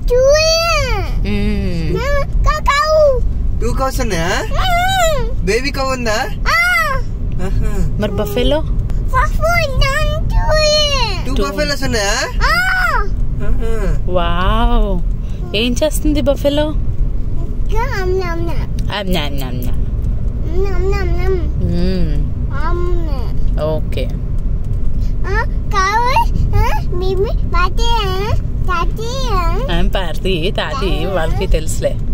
2 cows ఉన్నాయా? Baby cow ఉందా? మరి బఫెలో 2 బఫెలోస్ ఉన్నాయా? వావ్, ఏం చేస్తుంది బఫెలో? ఓకే, పార్టీ తాతి వాళ్ళకి తెలుసులే.